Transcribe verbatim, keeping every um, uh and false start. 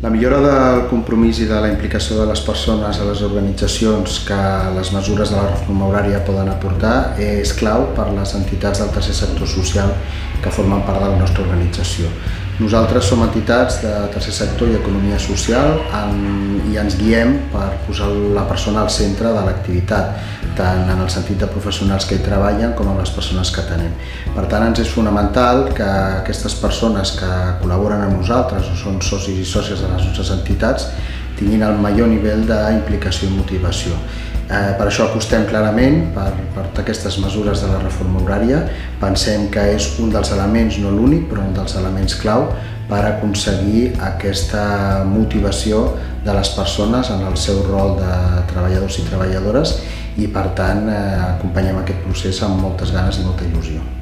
La millora del compromís i de la implicació de les persones a les organitzacions que les mesures de la reforma horària poden aportar és clau per les entitats del tercer sector social que formen part de la nostra organització. Nosaltres som entitats de tercer sector i economia social i ens guiem per posar la persona al centre de l'activitat, tant en el sentit de professionals que hi treballen com en les persones que atenem. Per tant, ens és fonamental que aquestes persones que col·laboren amb nosaltres o són socis i sòcies de les nostres entitats tinguin el major nivell d'implicació i motivació. Eh, per això apostem clarament per, per aquestes mesures de la reforma horària. Pensem que és un dels elements, no l'únic, però un dels elements clau per aconseguir aquesta motivació de les persones en el seu rol de treballadors i treballadores i, per tant, eh, acompanyem aquest procés amb moltes ganes i molta il·lusió.